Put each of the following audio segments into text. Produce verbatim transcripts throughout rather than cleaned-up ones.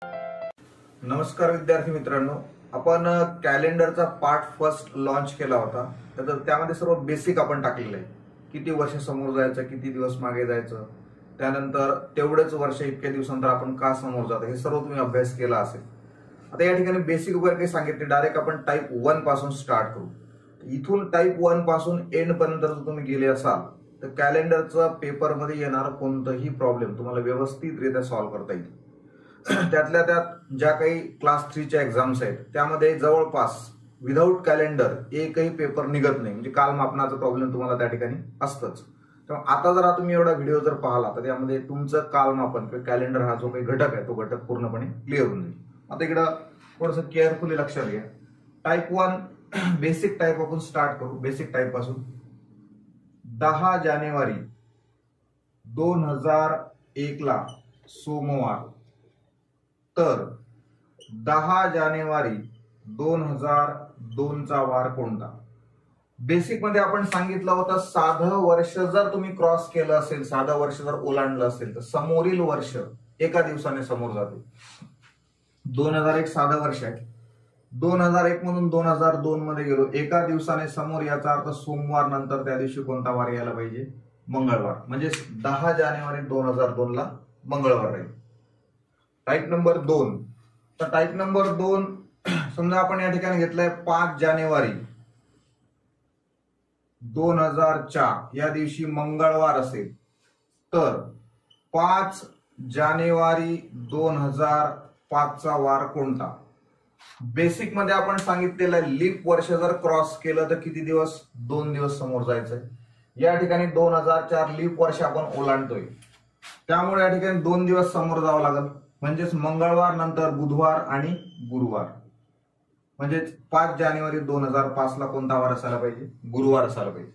नमस्कार विद्यार्थी मित्रांनो, आपण कॅलेंडरचा पार्ट फर्स्ट लॉन्च केला होता. तर त्यामध्ये सर्व बेसिक आपण टाकलेलं आहे. किती वर्ष समोर जायचं, किती दिवस मागे जायचं, त्यानंतर तेवढेच वर्ष इतक्या दिवसानंतर आपण का समोर जातो, हे सर्व तुम्ही अभ्यास केला असेल. आता या ठिकाणी बेसिक वगैरे काही सांगितले, डायरेक्ट आपण टाईप वन पासून स्टार्ट करू. इथून टाईप वन पासून एंड पर्यंत जर तुम्ही गेले असाल तर कॅलेंडरचा पेपरमध्ये येणारा कोणताही प्रॉब्लेम तुम्हाला व्यवस्थितरित्या सॉल्व्ह करता येईल. त्यातल्या त्यात ज्या काही क्लास थ्रीच्या एक्झाम्स आहेत त्यामध्ये जवळपास विदाऊट कॅलेंडर एकही पेपर निघत नाही. म्हणजे कालमापनाचा प्रॉब्लेम तुम्हाला त्या ठिकाणी असतंच. त्यामुळे आता जर तुम्ही एवढा व्हिडिओ जर पाहिला तर त्यामध्ये तुमचं कालमापन किंवा कॅलेंडर हा जो काही घटक आहे तो घटक पूर्णपणे क्लिअर होऊन जाईल. आता इकडं थोडंसं केअरफुली लक्षात घ्या. टाईप वन बेसिक टाईप आपण स्टार्ट करू. बेसिक टाईप पासून दहा जानेवारी दोन हजार एक ला सोमवार तर दहा जानेवारी दोन हजार दोन चा वार कोणता. बेसिक मध्ये आपण सांगितलं होतं साधं वर्ष जर तुम्ही क्रॉस केलं असेल, साधं वर्ष जर ओलांडलं असेल तर समोरील वर्ष एका दिवसाने समोर जाते. दोन हजार एक साधं वर्ष आहे. दोन हजार एक मधून दोन हजार दोन मध्ये गेलो, एका दिवसाने समोर, याचा अर्थ सोमवार नंतर त्या दिवशी कोणता वार यायला पाहिजे, मंगळवार. म्हणजे दहा जानेवारी दोन हजार दोन ला मंगळवार राहील. टाईप नंबर दोन. तर टाईप नंबर दोन समजा आपण या ठिकाणी घेतलंय पाच जानेवारी दोन हजार चार या दिवशी मंगळवार असेल तर पाच जानेवारी दोन हजार पाच चा वार कोणता. बेसिक मध्ये आपण सांगितलेलं आहे लीप वर्ष जर क्रॉस केलं तर किती दिवस, दोन दिवस समोर जायचंय. या ठिकाणी दोन हजार चार लीप वर्ष आपण ओलांडतोय, त्यामुळे या ठिकाणी दोन दिवस समोर जावं लागेल. म्हणजेच मंगळवार नंतर बुधवार आणि गुरुवार. म्हणजेच पाच जानेवारी दोन हजार पाच ला कोणता वार असायला पाहिजे, गुरुवार असायला पाहिजे.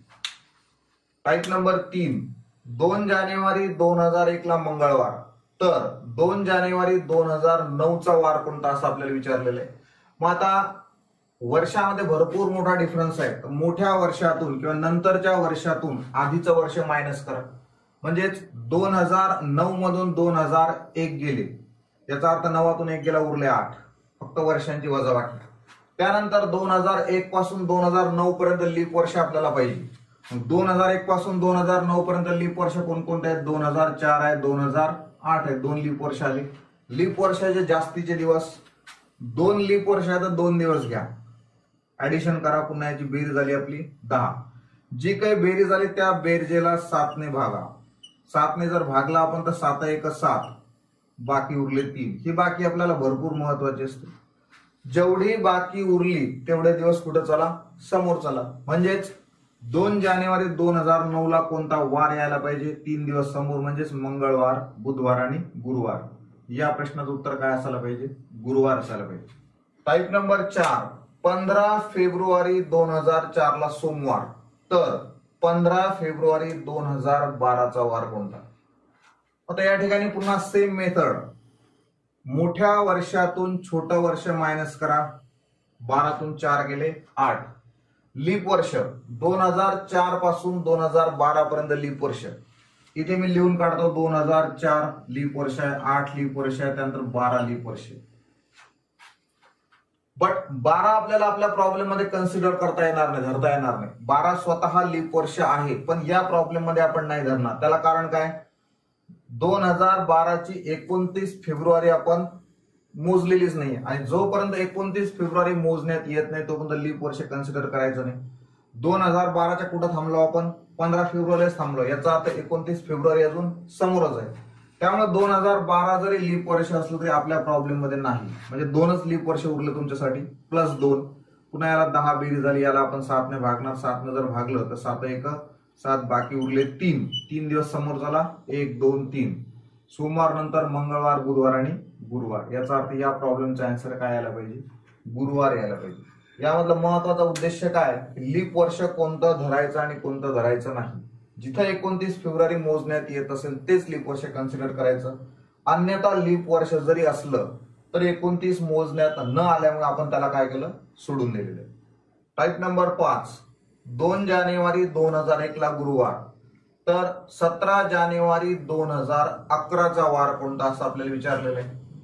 टाईप नंबर तीन. दोन जानेवारी दोन हजार एक ला मंगळवार तर दोन जानेवारी दोन हजार नऊ चा वार कोणता असं आपल्याला विचारलेलं आहे. मग आता वर्षामध्ये भरपूर मोठा डिफरन्स आहे. मोठ्या वर्षातून किंवा नंतरच्या वर्षातून आधीचं वर्ष मायनस करा. म्हणजेच दोन हजार नऊ मधून दोन हजार एक गेले, याचा अर्थ नवातून एक गेला, उरले आठ. फक्त वर्षांची वजाबाकी. त्यानंतर दोन हजार एक पासून दोन हजार नऊ पर्यंत लीप वर्ष आपल्याला पाहिजे. दोन हजार एक पासून दोन हजार नऊ पर्यंत लीप वर्ष कोणकोणते आहेत, दोन हजार चार आहे, दोन हजार आठ आहे, दोन लीप वर्ष आले. लीप वर्षाचे जास्तीचे दिवस दोन लीप वर्ष आहे तर दोन दिवस घ्या, ऍडिशन करा, पुन्हा याची बेरीज झाली आपली दहा. जी काही बेरीज झाली त्या बेरजेला सातने भागा. सातने जर भागला आपण तर सात एक सात, बाकी उरले तीन. ही बाकी आपल्याला भरपूर महत्वाची असते. जेवढी बाकी उरली तेवढे दिवस कुठं चला, समोर चला. म्हणजेच दोन जानेवारी दोन हजार नऊ ला कोणता वार यायला पाहिजे, तीन दिवस समोर, म्हणजेच मंगळवार, बुधवार आणि गुरुवार. या प्रश्नाचं उत्तर काय असायला पाहिजे, गुरुवार असायला पाहिजे. टाईप नंबर चार. पंधरा फेब्रुवारी दोन हजार चार ला सोमवार तर पंधरा फेब्रुवारी दोन हजार बाराचा वार कोणता. आता या ठिकाणी पुन्हा सेम मेथड. मोठ्या वर्षातून छोटं वर्ष मायनस करा. बारातून चार गेले आठ. लीप वर्ष दोन हजार चार पासून दोन हजार बारा पर्यंत लीप वर्ष. इथे मी लिहून काढतो दोन हजार चार लीप वर्ष आहे, आठ लीप वर्ष आहे, त्यानंतर बारा लीप वर्ष. बट बारा आपल्याला आपल्या प्रॉब्लेम मध्ये कन्सिडर करता येणार नाही, धरता येणार नाही. बारा स्वतः लीप वर्ष आहे पण या प्रॉब्लेम मध्ये आपण नाही धरणार. त्याला कारण काय, दोन हजार बाराची एकोणतीस फेब्रुवारी आपण मोजलेलीच नाही आणि जोपर्यंत एकोणतीस फेब्रुवारी मोजण्यात येत नाही तोपर्यंत लीप वर्ष कन्सिडर करायचं नाही. दोन हजार बाराच्या कुठं थांबलो आपण, पंधरा फेब्रुवारीच थांबलो. याचा अर्थ एकोणतीस फेब्रुवारी अजून समोरच आहे. त्यामुळे दोन हजार बारा जरी लीप वर्ष असलं तरी आपल्या प्रॉब्लेम मध्ये नाही. म्हणजे दोनच लीप वर्ष उरले तुमच्यासाठी, प्लस दोन. पुन्हा याला दहा बेरीज झाली, याला आपण सातने भागणार. सातने जर भागलं तर सात एक सात, बाकी उरले तीन. तीन दिवस समोर झाला, एक दोन तीन. सोमवार नंतर मंगळवार, बुधवार आणि गुरुवार. याचा अर्थ या प्रॉब्लेमचा आन्सर काय यायला पाहिजे, गुरुवार यायला पाहिजे. यामधला महत्वाचा उद्देश काय, लीप वर्ष कोणतं धरायचं आणि कोणतं धरायचं नाही. जिथं एकोणतीस फेब्रुवारी मोजण्यात येत असेल तेच लीप वर्ष कन्सिडर करायचं. अन्यथा लीप वर्ष जरी असलं तर एकोणतीस मोजण्यात न आल्यामुळे आपण त्याला काय केलं, सोडून दिलेलं. टाईप नंबर पाच. दोन जानेवारी दोन हजार एक ला गुरुवार तर सतरा जानेवारी दोन हजार अकरा चा वार कोणता असं आपल्याला विचारलेलं आहे.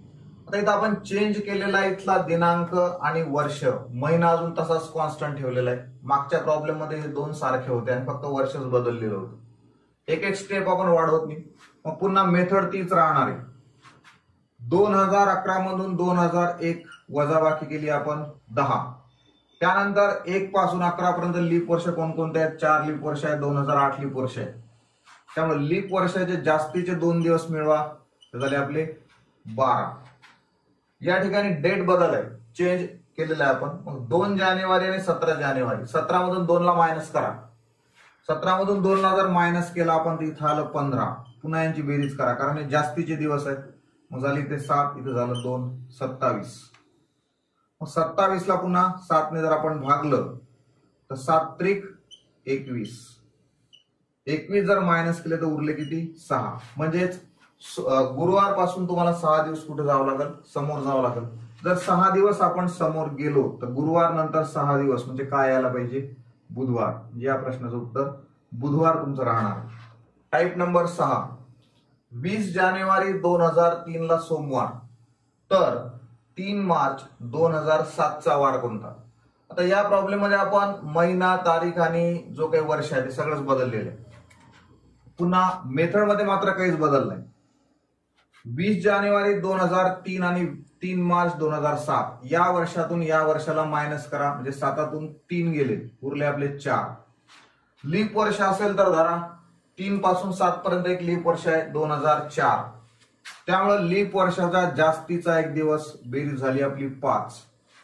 आता इथं आपण चेंज केलेला आहे इथला दिनांक आणि वर्ष, महिना अजून तसाच कॉन्स्टंट ठेवलेला आहे. मागच्या प्रॉब्लेम मध्ये हे दोन सारखे होते आणि फक्त वर्षच बदललेलं होतं. एक एक स्टेप आपण वाढवत नाही. मग पुन्हा मेथड तीच राहणार आहे. दोन हजार अकरा मधून दोन हजार एक वजाबाकी केली आपण दहा. त्यानंतर एक पासून अकरा पर्यंत लीप वर्ष कोणकोणते आहेत? चार लीप वर्ष आहेत, दोन हजार आठ लीप वर्ष आहे. त्यामुळे लीप वर्षाचे जास्तीचे दोन दिवस मिळवा, झाले आपले बारा. या ठिकाणी डेट बदल आहे, चेंज केलेला आहे आपण. मग दोन जानेवारी आणि सतरा जानेवारी, सतरा मधून दोन ला मायनस करा. सतरा मधून दोन ला जर मायनस केला आपण तर इथं आलं पंधरा. पुन्हा यांची बेरीज करा कारण हे जास्तीचे दिवस आहेत. मग झाली ते सात, इथं झालं दोन, सत्तावीस. मग सत्तावीस ला पुन्हा सातने जर आपण भागलं तर सात त्रिक एकवीस. एकवीस जर मायनस केले तर उरले किती? सहा. म्हणजेच गुरुवार पासून तुम्हाला सहा दिवस कुठे जावं लागेल? समोर जावं लागेल. जर सहा दिवस आपण समोर गेलो तर गुरुवार नंतर सहा दिवस म्हणजे काय यायला पाहिजे? बुधवार. या प्रश्नाचं उत्तर बुधवार तुमचं राहणार. टाईप नंबर सहा, वीस जानेवारी दोन हजार तीन ला सोमवार, तर तीन मार्च दोन हजार सात चा वार कोणता? आता या प्रॉब्लेम मध्ये आपण महिना, तारीख आणि जो काही वर्ष आहे ते सगळंच बदललेलं आहे. पुन्हा मेथड मध्ये मात्र काहीच बदल नाही. वीस जानेवारी दोन हजार तीन आणि तीन मार्च दोन हजार सात या वर्षातून या वर्षाला मायनस करा, म्हणजे सातातून तीन गेले, उरले आपले चार. लीप वर्ष असेल तर धरा, तीन पासून सात पर्यंत एक लीप वर्ष आहे दोन हजार चार. त्यामुळे लीप वर्षाचा जास्तीचा एक दिवस, बेरीज झाली आपली पाच.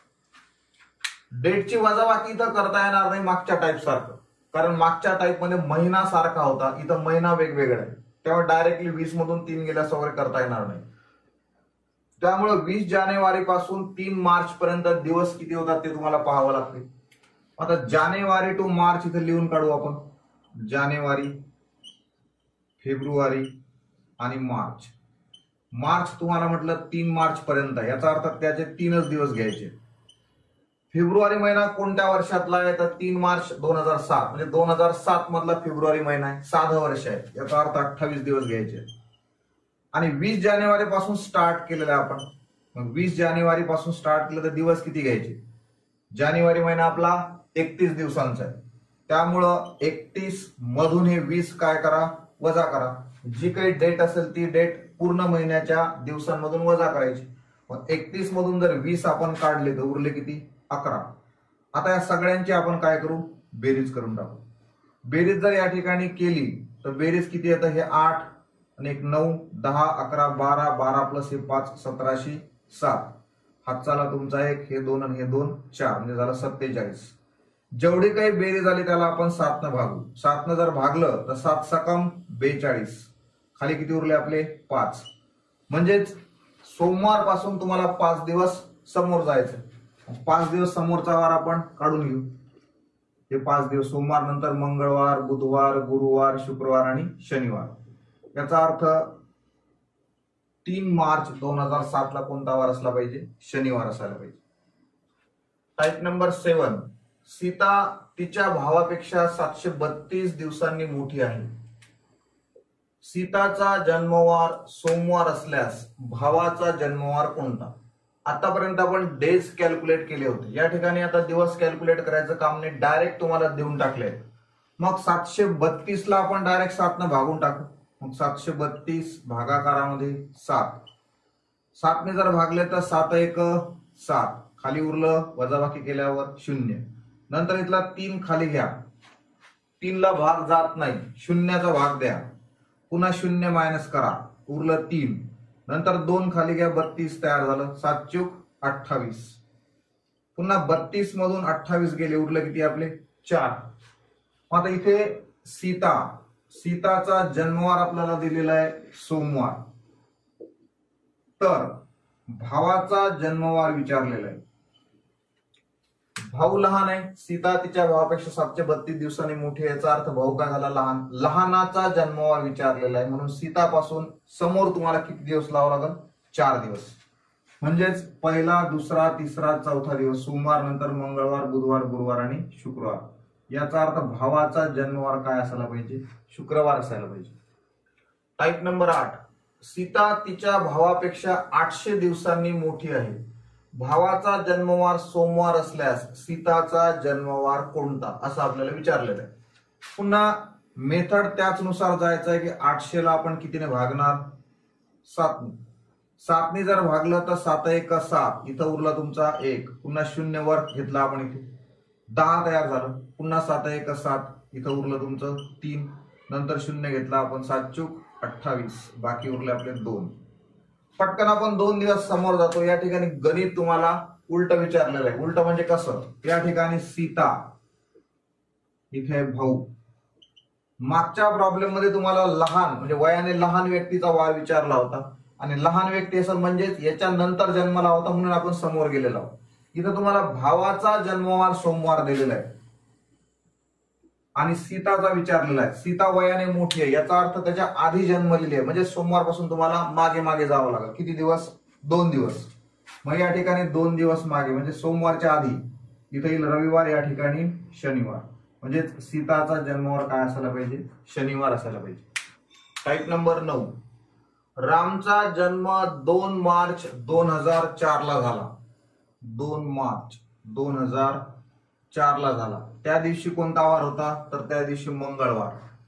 डेटची वजाबाकी इथं करता येणार नाही मागच्या टाईप सारखं, कारण मागच्या टाईप मध्ये महिना सारखा होता, इथं महिना वेगवेगळा आहे. तेव्हा डायरेक्टली वीस मधून तीन गेल्यास वगैरे करता येणार नाही. त्यामुळे वीस जानेवारी पासून तीन मार्च पर्यंत दिवस किती होतात ते तुम्हाला पाहावं लागते. आता जानेवारी टू मार्च इथे लिहून काढू आपण. जानेवारी, फेब्रुवारी आणि मार्च. मार्च तुम्हाला म्हटलं तीन मार्च पर्यंत, याचा अर्थ त्याचे तीनच दिवस घ्यायचे. फेब्रुवारी महिना कोणत्या वर्षातला आहे? तर तीन मार्च दोन हजार सात, म्हणजे दोन हजार सात मधला फेब्रुवारी महिना आहे, साधं वर्ष आहे, याचा अर्थ अठ्ठावीस दिवस घ्यायचे. आणि वीस जानेवारी पासून स्टार्ट केलेलं आहे आपण. मग वीस जानेवारी पासून स्टार्ट केलं तर दिवस किती घ्यायचे? जानेवारी महिना आपला एकतीस दिवसांचा आहे, त्यामुळं एकतीस मधून हे वीस काय करा? वजा करा. जी काही डेट असेल ती डेट पूर्ण महिन्याच्या दिवसांमधून वजा करायची. मग एकतीस मधून जर वीस आपण काढले तर उरले किती? अकरा. आता या सगळ्यांची आपण काय करू? बेरीज करून टाकू. बेरीज जर या ठिकाणी केली तर बेरीज किती येतं? हे आठ आणि एक नऊ, दहा, अकरा, बारा, बारा प्लस हे पाच, सतराशे सात. हातचाला तुमचा एक, हे दोन आणि हे दोन चार, म्हणजे झालं सत्तेचाळीस. जेवढी काही बेरीज आली त्याला आपण सात न भागू. सात न जर भागलं तर सात सकम बेचाळीस. खाली किती उरले आपले? पाच. म्हणजेच सोमवार पासून तुम्हाला पाच दिवस समोर जायचं. पाच दिवस समोरचा वार आपण काढून घेऊ. हे पाच दिवस सोमवार नंतर मंगळवार, बुधवार, गुरुवार, शुक्रवार आणि शनिवार. याचा अर्थ तीन मार्च दोन हजार सात ला कोणता वार असला पाहिजे? शनिवार असायला पाहिजे. टाईप नंबर सेवन, सीता तिच्या भावापेक्षा सातशे बत्तीस दिवसांनी मोठी आहे. सीताचा जन्मवार सोमवार असल्यास भावाचा जन्मवार कोणता? आतापर्यंत आपण डेज कॅल्क्युलेट केले होते, या ठिकाणी आता दिवस कॅल्क्युलेट करायचं काम नाही, डायरेक्ट तुम्हाला देऊन टाकले. मग सातशे बत्तीस ला आपण डायरेक्ट सात न भागून टाकू. मग सातशे बत्तीस भागाकारामध्ये सात. सातने जर भागले तर सात एक सात, खाली उरलं वजाबाकी केल्यावर शून्य. नंतर इथला तीन खाली घ्या, तीन ला भाग जात नाही, शून्याचा भाग द्या, पुन्हा शून्य मायनस करा, उरलं तीन. नंतर दोन खाली घ्या, बत्तीस तयार झालं. सात चूक अठ्ठावीस. पुन्हा बत्तीस मधून अठ्ठावीस गेले, उरलं किती आपले? चार. आता इथे सीता, सीताचा जन्मवार आपल्याला दिलेला आहे सोमवार, तर भावाचा जन्मवार विचारलेला आहे. भाऊ लहान आहे, सीता तिच्या भावापेक्षा सातशे बत्तीस दिवसांनी मोठी, याचा अर्थ भाऊ काय झाला? लहान. लहानाचा जन्मवार विचारलेला आहे, म्हणून सीतापासून समोर तुम्हाला किती दिवस लावावं लागेल? चार दिवस. म्हणजेच पहिला, दुसरा, तिसरा, चौथा दिवस सोमवार नंतर मंगळवार, बुधवार, गुरुवार आणि शुक्रवार. याचा अर्थ भावाचा जन्मवार काय असायला पाहिजे? शुक्रवार असायला पाहिजे. टाईप नंबर आठ, सीता तिच्या भावापेक्षा आठशे दिवसांनी मोठी आहे. भावाचा जन्मवार सोमवार असल्यास सीताचा जन्मवार कोणता असं आपल्याला विचारलेलं आहे. पुन्हा मेथड त्याचनुसार जायचं आहे की आठशे ला आपण कितीने भागणार, सातने. सातने जर भागलं तर सात एक सात, इथं उरला तुमचा एक, पुन्हा शून्य वर घेतला आपण इथे दहा तयार झालं, पुन्हा सात एक सात, इथं उरलं तुमचं तीन, नंतर शून्य घेतला आपण, सात चूक अठ्ठावीस, बाकी उरले आपले दोन. पटकन आपण दोन दिवस समोर जातो. या ठिकाणी गणित तुम्हाला उलट विचारलेलं आहे. उलट म्हणजे कसं, या ठिकाणी सीता, इथे भाऊ. मागच्या प्रॉब्लेम मध्ये तुम्हाला लहान म्हणजे वयाने लहान व्यक्तीचा वार विचारला होता आणि लहान व्यक्ती असं म्हणजेच याच्या नंतर जन्माला होता म्हणून आपण समोर गेलेलो आहोत. इथं तुम्हाला भावाचा जन्मवार सोमवार दिलेला आहे आणि सीताचा विचारलेला आहे. सीता वयाने मोठी आहे याचा अर्थ त्याच्या आधी जन्मलेली आहे म्हणजे सोमवार पासून तुम्हाला मागे मागे जावं लागेल. किती दिवस, दोन दिवस. मग या ठिकाणी दोन दिवस मागे म्हणजे सोमवारच्या आधी इथे येईल रविवार, या ठिकाणी शनिवार. म्हणजे सीताचा जन्मवार काय असायला पाहिजे, शनिवार असायला पाहिजे. टाईप नंबर नऊ, रामचा जन्म दोन मार्च दोन हजार चार ला झाला. दोन मार्च दोन हजार चार ला झाला. त्या दिवशी कोणता वार होता, तर त्या दिवशी मंगळवार.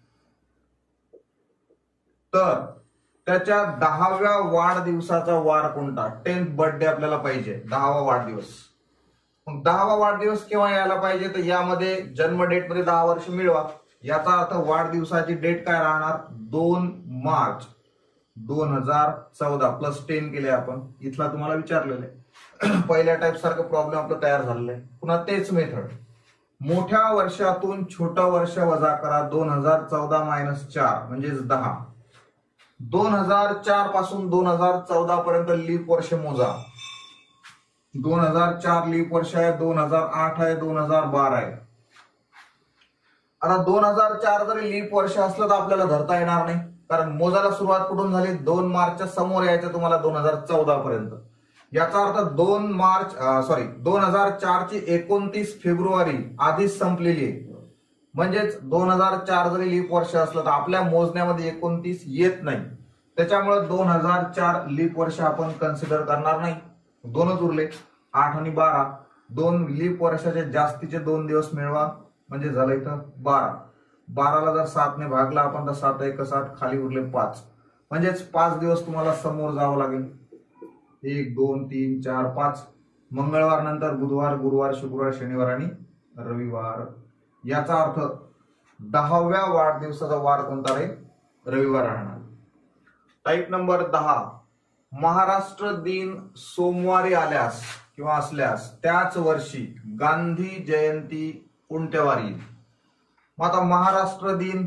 तर त्याच्या दहाव्या वाढदिवसाचा वार कोणता, टेन्थ बर्थडे आपल्याला पाहिजे, दहावा वाढदिवस. मग दहावा वाढदिवस केव्हा यायला पाहिजे, तर यामध्ये जन्म डेट मध्ये दहा वर्ष मिळवा. याचा अर्थ वाढदिवसाची डेट काय राहणार, दोन मार्च दोन हजार चौदा प्लस टेन केले आपण. इथला तुम्हाला विचारलेलं आहे. पहिल्या टाईप सारखं प्रॉब्लेम आपलं तयार झालेलं आहे. पुन्हा तेच मेथड, मोठ्या वर्षातून छोटं वर्ष वजा करा. दोन हजार चौदा मायनस चार म्हणजेच दहा. दोन हजार चार पासून दोन हजार चौदा पर्यंत लीप वर्ष मोजा. दोन हजार चार लीप वर्ष आहे, दोन हजार आठ आहे, दोन हजार बारा आहे. आता दोन हजार चार जरी लीप वर्ष असलं तर आपल्याला धरता येणार नाही, कारण मोजायला सुरुवात कुठून झाली, दोन मार्चच्या समोर यायचं तुम्हाला दोन हजार चौदा पर्यंत. याचा अर्थ दोन मार्च सॉरी दोन हजार चार ची एकोणतीस फेब्रुवारी आधीच संपलेली आहे. म्हणजेच दोन हजार चार जरी लीप वर्ष असलं तर आपल्या मोजण्यामध्ये एकोणतीस येत नाही. त्याच्यामुळे दोन हजार चार लीप वर्ष आपण कन्सिडर करणार नाही. दोनच उरले, आठ आणि बारा. दोन लीप वर्षाचे जास्तीचे दोन दिवस मिळवा म्हणजे झालं इथं बारा. बाराला जर सातने भागला आपण तर सात एक सात, खाली उरले पाच. म्हणजेच पाच दिवस तुम्हाला समोर जावं लागेल. एक दोन तीन चार पाच. मंगळवार नंतर बुधवार, गुरुवार, शुक्रवार, शनिवार आणि रविवार. याचा अर्थ दहाव्या वाढदिवसाचा वार कोणता रे, रविवार राहणार. टाईप नंबर दहा, महाराष्ट्र दिन सोमवारी आल्यास किंवा असल्यास त्याच वर्षी गांधी जयंती कोणत्या वारी येईल. मग आता महाराष्ट्र दिन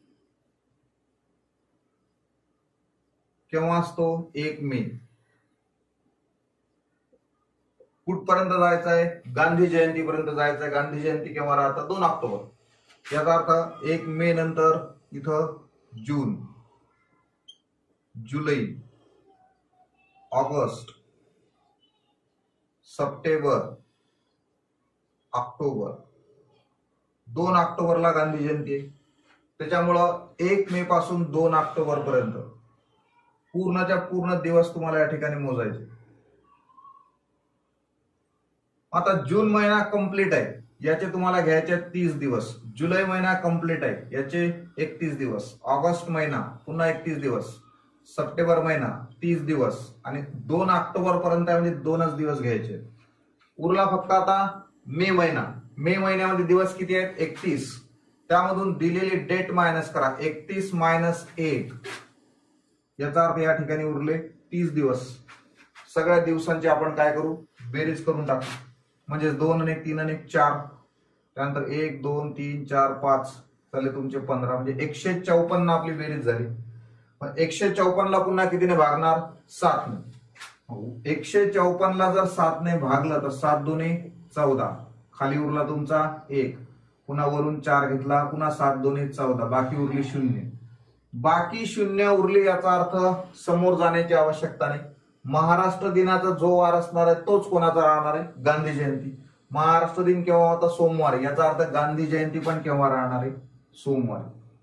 केव्हा असतो, एक मे. कुठपर्यंत जायचं आहे, गांधी जयंती पर्यंत जायचं आहे. गांधी जयंती केव्हा राहतं, दोन ऑक्टोबर. याचा अर्थ एक मे नंतर इथं जून, जुलै, ऑगस्ट, सप्टेंबर, ऑक्टोबर. दोन ऑक्टोबरला गांधी जयंती आहे. त्याच्यामुळं एक मे पासून दोन ऑक्टोबर पर्यंत पूर्णच्या पूर्ण दिवस तुम्हाला या ठिकाणी मोजायचे. आता जून महिना कंप्लीट आहे, याचे तुम्हाला घ्यायचे तीस दिवस. जुलै महिना कंप्लीट आहे, याचे एकतीस दिवस. ऑगस्ट महिना पुन्हा एकतीस दिवस. सप्टेंबर महिना तीस दिवस आणि दोन ऑक्टोबर पर्यंत म्हणजे दोनच दिवस घ्यायचे. उरला फक्त आता मे महिना. मे महिन्यामध्ये दिवस किती आहेत, एकतीस. त्यामधून दिलेली डेट मायनस करा, एकतीस मायनस एक. याचा अर्थ या ठिकाणी उरले तीस दिवस. सगळ्या दिवसांची आपण काय करू, बेरीज करून टाकू. म्हणजे दोन आणि तीन आणि चार, त्यानंतर एक दोन तीन चार पाच झाले तुमचे पंधरा. म्हणजे एकशे चौपन्न आपली बेरीज झाली. एकशे चौपन्न ला पुन्हा कितीने भागणार, सातने. एकशे चौपन्न ला जर सातने भागलं तर सात दोन्ही चौदा, खाली उरला तुमचा एक, पुन्हा वरून चार घेतला, पुन्हा सात दोन्ही चौदा, बाकी उरली शून्य. बाकी शून्य उरली याचा अर्थ समोर जाण्याची आवश्यकता नाही. महाराष्ट्र दिनाचा जो वार असणार आहे तोच कोणाचा राहणार आहे, गांधी जयंती. महाराष्ट्र दिन केव्हा होता, सोमवारी. याचा अर्थ गांधी जयंती पण केव्हा राहणार आहे, सोमवारी.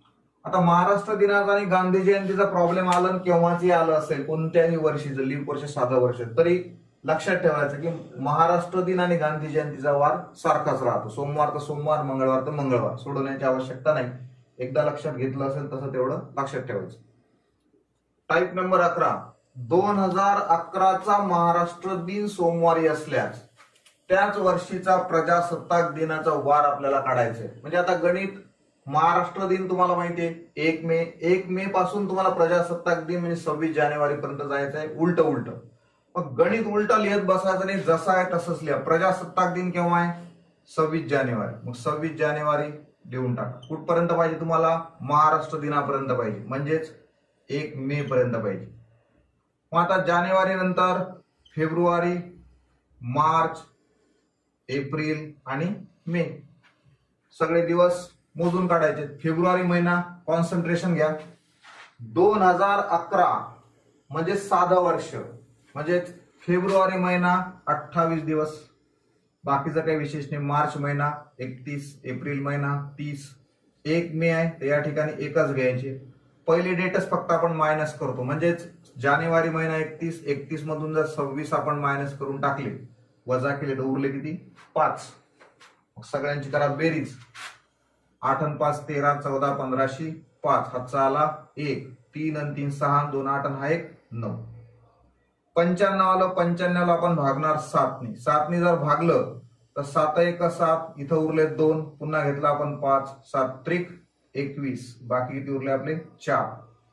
आता महाराष्ट्र दिनाचा आणि गांधी जयंतीचा प्रॉब्लेम आला आणि केव्हाची आलं असेल, कोणत्याही वर्षीचं, लीप वर्ष साधं वर्ष, तरी लक्षात ठेवायचं की महाराष्ट्र दिन आणि गांधी जयंतीचा वार सारखाच राहतो. सोमवार तर सोमवार, मंगळवार तर मंगळवार, सोडवण्याची आवश्यकता नाही. एकदा लक्षात घेतलं असेल तसं तेवढं लक्षात ठेवायचं. टाईप नंबर अकरा, दोन हजार अकराचा महाराष्ट्र दिन सोमवारी असल्यास त्याच वर्षीचा प्रजासत्ताक दिनाचा वार आपल्याला काढायचा आहे. म्हणजे आता गणित, महाराष्ट्र दिन तुम्हाला माहितीये एक मे, एक मे पासून तुम्हाला प्रजासत्ताक दिन म्हणजे सव्वीस जानेवारी पर्यंत जायचं आहे, उलट उलट. मग गणित उलट लिहित बसायचं नाही, जसं आहे तसंच लिहा. प्रजासत्ताक दिन केव्हा आहे? सव्वीस जानेवारी. मग सव्वीस जानेवारी लिहून टाका. कुठपर्यंत पाहिजे तुम्हाला? महाराष्ट्र दिनापर्यंत पाहिजे, म्हणजेच एक मे पर्यंत पाहिजे. मग आता जानेवारी नंतर फेब्रुवारी, मार्च, एप्रिल आणि मे सगळे दिवस मोजून काढायचे. फेब्रुवारी महिना कॉन्सन्ट्रेशन घ्या. दोन हजार अकरा म्हणजे साधं वर्ष, म्हणजे फेब्रुवारी महिना अठ्ठावीस दिवस, बाकीचा काही विशेष नाही. मार्च महिना एकतीस, एप्रिल महिना तीस, एक मे आहे तर या ठिकाणी एकच घ्यायचे. पहिले डेटच फक्त आपण मायनस करतो, म्हणजेच जानेवारी महिना एकतीस, एकतीस मधून जर सव्वीस आपण मायनस करून टाकले, वजा केले तर उरले किती? पाच. सगळ्यांची करा बेरीज. आठ आणि पाच तेरा, चौदा, पंधराशे पाच, हातचा आला एक, तीन आणि तीन सहा, दोन आठ आणि हा एक नऊ. पंच्याण्णव आलं, पंच्याण्णव आपण भागणार सातनी. सातनी जर भागलं तर सात एक सात, इथं उरले दोन, पुन्हा घेतला आपण पाच, सात त्रिक एकवीस, बाकी किती उरले आपले? चार.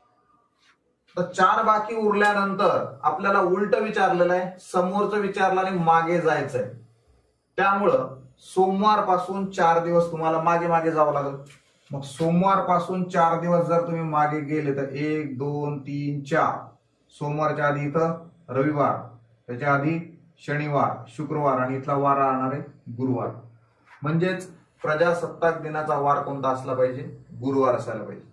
तर चार बाकी उरल्यानंतर आपल्याला उलट विचारलेलं आहे, समोरचं विचारलं आणि मागे जायचंय. त्यामुळं सोमवार पासून चार दिवस तुम्हाला मागे मागे जावं लागेल. मग सोमवार पासून चार दिवस जर तुम्ही मागे गेले तर एक, दोन, तीन, चार. सोमवारच्या आधी इथं रविवार, त्याच्या आधी शनिवार, शुक्रवार आणि इथला वार राहणार आहे गुरुवार. म्हणजेच प्रजासत्ताक दिनाचा वार कोणता असला पाहिजे? गुरुवार असायला पाहिजे.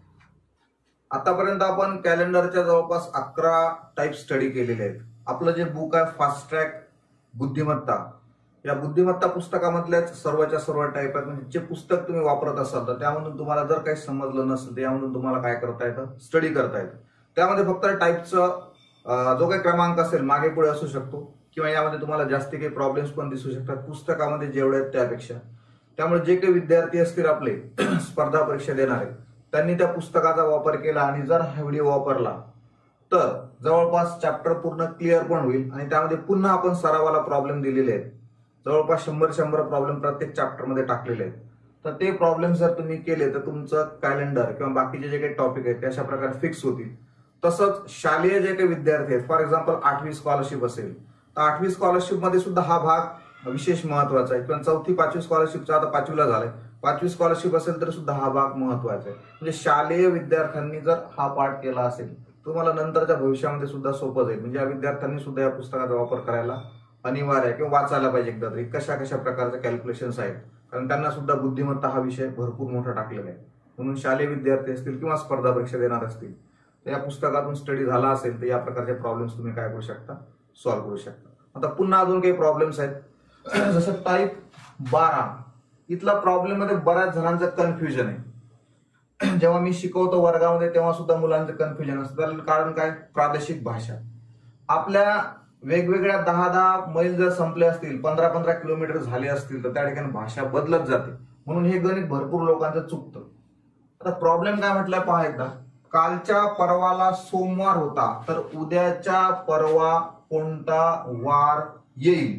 आतापर्यंत आपण कॅलेंडरच्या जवळपास अकरा टाईप स्टडी केलेले आहेत. आपलं जे बुक आहे फास्ट ट्रॅक बुद्धिमत्ता, या बुद्धिमत्ता पुस्तकामधल्याच सर्वच्या सर्व टाईप आहेत. म्हणजे जे पुस्तक तुम्ही वापरत असाल तर त्यामधून तुम्हाला जर काही समजलं नसेल तर यामधून तुम्हाला काय करता येतं? स्टडी करता येतं. त्यामध्ये फक्त टाईपचं जो काही क्रमांक असेल मागे पुढे असू शकतो, किंवा यामध्ये तुम्हाला जास्ती काही प्रॉब्लेम्स पण दिसू शकतात पुस्तकामध्ये जेवढे आहेत त्यापेक्षा. त्यामुळे जे काही विद्यार्थी असतील आपले स्पर्धा परीक्षा देणारे, त्यांनी त्या पुस्तकाचा वापर केला आणि जर हा व्हिडिओ वापरला तर जवळपास चॅप्टर पूर्ण क्लिअर पण होईल. आणि त्यामध्ये पुन्हा आपण सरावाला प्रॉब्लेम दिलेले आहेत, जवळपास शंभर शंभर प्रॉब्लेम प्रत्येक चॅप्टर मध्ये टाकलेले आहेत. तर ते प्रॉब्लेम जर तुम्ही केले तर तुमचं कॅलेंडर किंवा बाकीचे जे काही टॉपिक आहेत ते अशा प्रकारे फिक्स होतील. तसंच शालेय जे काही विद्यार्थी आहेत, फॉर एक्झाम्पल आठवी स्कॉलरशिप असेल तर आठवी स्कॉलरशिप मध्ये सुद्धा हा भाग विशेष महत्वाचा आहे. किंवा चौथी पाचवी स्कॉलरशिपचा आता पाचवीला झालाय, पाचवी स्कॉलरशिप असेल तर सुद्धा हा भाग महत्वाचा आहे. म्हणजे शालेय विद्यार्थ्यांनी जर हा पाठ केला असेल तुम्हाला नंतरच्या भविष्यामध्ये सुद्धा सोपं जाईल. म्हणजे या विद्यार्थ्यांनी सुद्धा या पुस्तकाचा वापर करायला अनिवार्य आहे किंवा वाचायला पाहिजे एकदा तरी, कशा कशा प्रकारचे कॅल्क्युलेशन्स आहेत. कारण त्यांना सुद्धा बुद्धिमत्ता हा विषय भरपूर मोठा टाकलेला आहे. म्हणून शालेय विद्यार्थी असतील किंवा स्पर्धा परीक्षा देणार असतील तर या पुस्तकातून स्टडी झाला असेल तर या प्रकारचे प्रॉब्लेम्स तुम्ही काय करू शकता? सॉल्व्ह करू शकता. आता पुन्हा अजून काही प्रॉब्लेम्स आहेत, जसं टाईप बारा. इथला प्रॉब्लेम मध्ये बऱ्याच जणांचं कन्फ्युजन आहे. जेव्हा मी शिकवतो वर्गामध्ये तेव्हा सुद्धा मुलांचं कन्फ्युजन असतं. कारण काय? प्रादेशिक भाषा. आपल्या वेगवेगळ्या दहा दहा मैल जर संपले असतील, पंधरा पंधरा किलोमीटर झाले असतील तर त्या ठिकाणी भाषा बदलत जाते. म्हणून हे गणित भरपूर लोकांचं चुकतं. आता प्रॉब्लेम काय म्हटलंय पहा एकदा. कालच्या परवाला सोमवार होता तर उद्याच्या परवा कोणता वार येईल?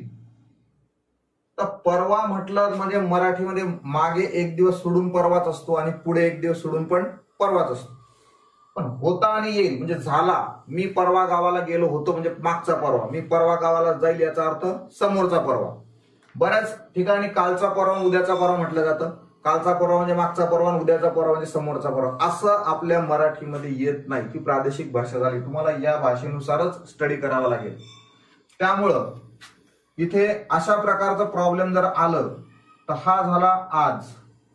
तर परवा म्हटलं म्हणजे मराठीमध्ये मागे एक दिवस सोडून परवाच असतो आणि पुढे एक दिवस सोडून पण परवाच असतो. पण होता आणि येईल म्हणजे झाला. मी परवा गावाला गेलो होतो म्हणजे मागचा परवा, मी परवा गावाला जाईल याचा अर्थ समोरचा परवा. बऱ्याच ठिकाणी कालचा परवा उद्याचा परवा म्हटलं जातं. कालचा परवा म्हणजे मागचा परवा, उद्याचा परवा म्हणजे समोरचा परवा. असं आपल्या मराठीमध्ये येत नाही. ती प्रादेशिक भाषा झाली. तुम्हाला या भाषेनुसारच स्टडी करावा लागेल. त्यामुळं इथे अशा प्रकारचं प्रॉब्लेम जर आलं तर हा झाला आज.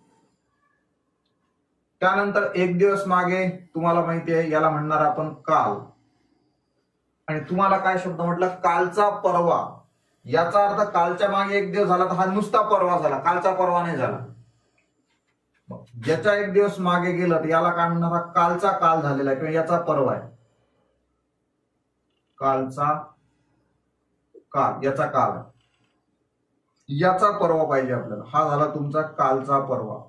त्यानंतर एक दिवस मागे तुम्हाला माहिती आहे याला म्हणणार आपण काल. आणि तुम्हाला काय शब्द म्हटलं? कालचा परवा. याचा अर्थ कालच्या मागे एक दिवस झाला तर हा नुसता परवा झाला, कालचा परवा नाही झाला. ज्याचा एक दिवस मागे गेलं तर याला काय म्हणणार, हा कालचा काल झालेला आहे किंवा याचा परवा आहे, कालचा काल, याचा काल आहे, याचा परवा पाहिजे आपल्याला, हा झाला तुमचा कालचा परवा.